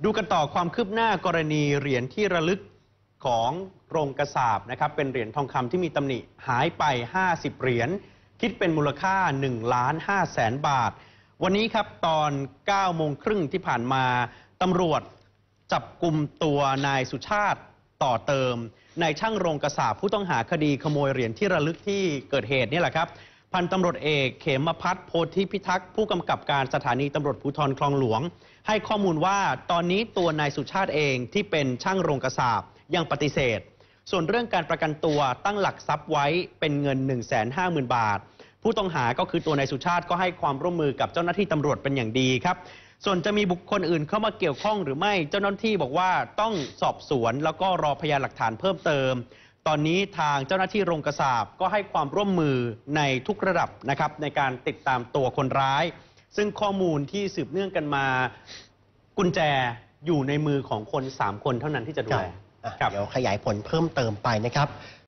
ดูกันต่อความคืบหน้ากรณีเหรียญที่ระลึกของโรงกษาปณ์นะครับเป็นเหรียญทองคำที่มีตำหนิหายไป50เหรียญคิดเป็นมูลค่า1,500,000 บาทวันนี้ครับตอน9 โมงครึ่งที่ผ่านมาตำรวจจับกุมตัวนายสุชาติต่อเติมนายช่างโรงกษาปณ์ผู้ต้องหาคดีขโมยเหรียญที่ระลึกที่เกิดเหตุนี่แหละครับพันตำรวจเอกเขมพัฒน์โพธิพิทักษ์ผู้กำกับการสถานีตำรวจภูธรคลองหลวงให้ข้อมูลว่าตอนนี้ตัวนายสุชาติเองที่เป็นช่างโรงกษาปณ์ยังปฏิเสธส่วนเรื่องการประกันตัวตั้งหลักทรัพย์ไว้เป็นเงิน 150,000 บาทผู้ต้องหาก็คือตัวนายสุชาติก็ให้ความร่วมมือกับเจ้าหน้าที่ตำรวจเป็นอย่างดีครับส่วนจะมีบุคคลอื่นเข้ามาเกี่ยวข้องหรือไม่เจ้าหน้าที่บอกว่าต้องสอบสวนแล้วก็รอพยานหลักฐานเพิ่มเติมตอนนี้ทางเจ้าหน้าที่โรงกษาปณ์ก็ให้ความร่วมมือในทุกระดับนะครับในการติดตามตัวคนร้ายซึ่งข้อมูลที่สืบเนื่องกันมากุญแจอยู่ในมือของคน3 คนเท่านั้นที่จะดูแลเดี๋ยวขยายผลเพิ่มเติมไปนะครับ